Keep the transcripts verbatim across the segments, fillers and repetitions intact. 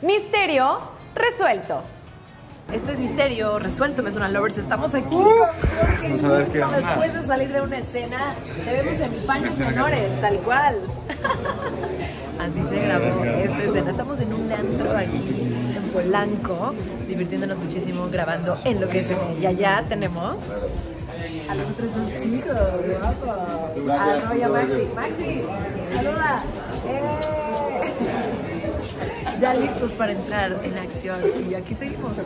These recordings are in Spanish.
Misterio resuelto. Esto es Misterio resuelto, me suenan lovers. Estamos aquí Uh, con vamos a ver qué justo onda. después de salir de una escena. Te vemos en paños menores, tal cual. Así se grabó esta escena. Estamos en un antro aquí en Polanco, divirtiéndonos muchísimo grabando en lo que se ve. Y allá tenemos a los otros dos chicos, guapos. A Roya Maxi. Maxi, saluda. ¡Eh! Ya listos para entrar en acción. Y aquí seguimos.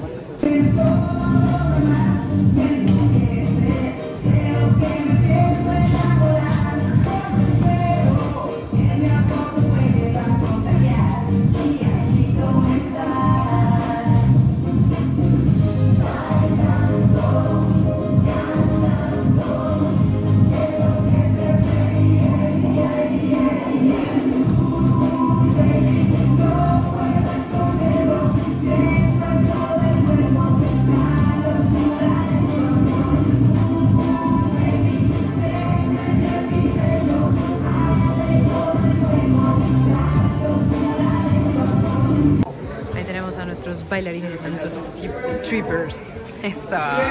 Ahí tenemos a nuestros bailarines, a nuestros strippers. Eso.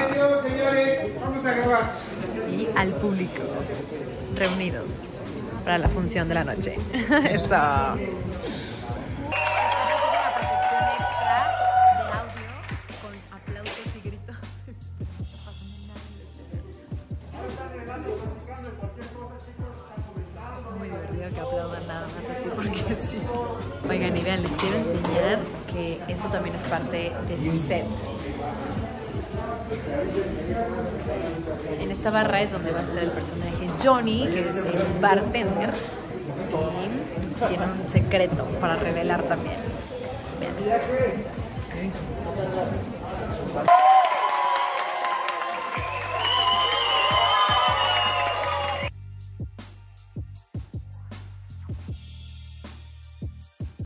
Y al público reunidos para la función de la noche. Eso. Muy divertido que aplaudan nada más así porque sí. Oigan, y vean, les quiero enseñar que esto también es parte del set. En esta barra es donde va a estar el personaje Johnny, que es el bartender, y tiene un secreto para revelar también. Vean esto.